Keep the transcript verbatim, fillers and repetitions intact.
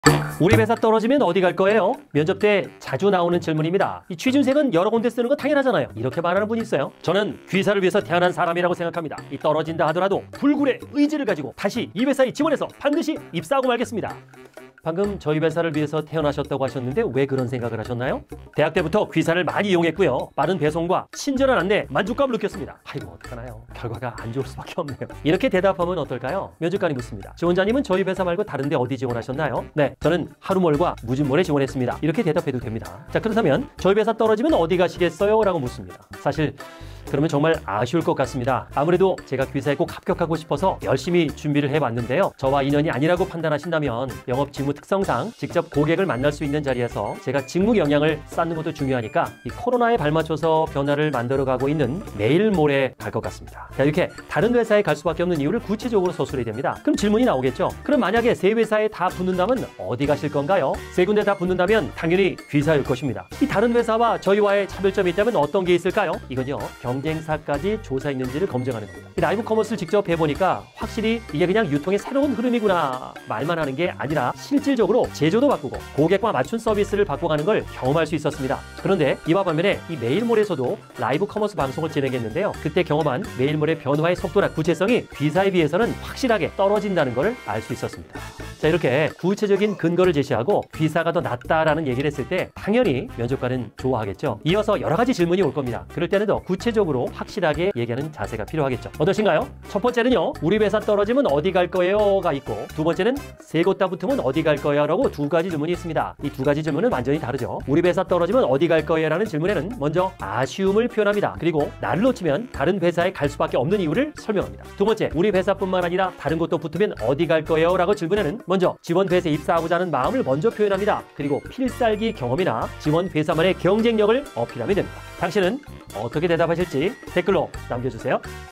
우리 회사 떨어지면 어디 갈 거예요? 면접 때 자주 나오는 질문입니다. 이 취준생은 여러 군데 쓰는 거 당연하잖아요. 이렇게 말하는 분이 있어요. 저는 귀사를 위해서 태어난 사람이라고 생각합니다. 이 떨어진다 하더라도 불굴의 의지를 가지고 다시 이 회사에 지원해서 반드시 입사하고 말겠습니다. 방금 저희 회사를 위해서 태어나셨다고 하셨는데 왜 그런 생각을 하셨나요? 대학 때부터 귀사를 많이 이용했고요. 빠른 배송과 친절한 안내, 만족감을 느꼈습니다. 아이고 어떡하나요? 결과가 안 좋을 수밖에 없네요. 이렇게 대답하면 어떨까요? 면접관이 묻습니다. 지원자님은 저희 회사 말고 다른 데 어디 지원하셨나요? 네, 저는 하루몰과 무진몰에 지원했습니다. 이렇게 대답해도 됩니다. 자, 그렇다면 저희 회사 떨어지면 어디 가시겠어요? 라고 묻습니다. 사실 그러면 정말 아쉬울 것 같습니다. 아무래도 제가 귀사에 꼭 합격하고 싶어서 열심히 준비를 해봤는데요. 저와 인연이 아니라고 판단하신다면 영업 직무 특성상 직접 고객을 만날 수 있는 자리에서 제가 직무 역량을 쌓는 것도 중요하니까 이 코로나에 발맞춰서 변화를 만들어가고 있는 내일 모레 갈 것 같습니다. 자, 이렇게 다른 회사에 갈 수밖에 없는 이유를 구체적으로 서술해야 됩니다. 그럼 질문이 나오겠죠. 그럼 만약에 세 회사에 다 붙는다면 어디 가실 건가요? 세 군데 다 붙는다면 당연히 귀사일 것입니다. 이 다른 회사와 저희와의 차별점이 있다면 어떤 게 있을까요? 이건요, 경쟁사까지 조사했는지를 검증하는 겁니다. 이 라이브 커머스를 직접 해보니까 확실히 이게 그냥 유통의 새로운 흐름이구나 말만 하는 게 아니라 실질적으로 제조도 바꾸고 고객과 맞춘 서비스를 바꿔가는 걸 경험할 수 있었습니다. 그런데 이와 반면에 이 메일몰에서도 라이브 커머스 방송을 진행했는데요. 그때 경험한 메일몰의 변화의 속도나 구체성이 귀사에 비해서는 확실하게 떨어진다는 걸 알 수 있었습니다. 자, 이렇게 구체적인 근거를 제시하고 귀사가 더 낫다라는 얘기를 했을 때 당연히 면접관은 좋아하겠죠. 이어서 여러 가지 질문이 올 겁니다. 그럴 때는 더 구체적으로 확실하게 얘기하는 자세가 필요하겠죠. 어떠신가요? 첫 번째는요, 우리 회사 떨어지면 어디 갈 거예요?가 있고, 두 번째는 세 곳 다 붙으면 어디 갈 거예요? 라고 두 가지 질문이 있습니다. 이 두 가지 질문은 완전히 다르죠. 우리 회사 떨어지면 어디 갈 거예요? 라는 질문에는 먼저 아쉬움을 표현합니다. 그리고 나를 놓치면 다른 회사에 갈 수밖에 없는 이유를 설명합니다. 두 번째, 우리 회사뿐만 아니라 다른 곳도 붙으면 어디 갈 거예요? 라고 질문에는 먼저 지원 회사에 입사하고자 하는 마음을 먼저 표현합니다. 그리고 필살기 경험이나 지원 회사만의 경쟁력을 어필하면 됩니다. 당신은 어떻게 대답하실지 댓글로 남겨주세요.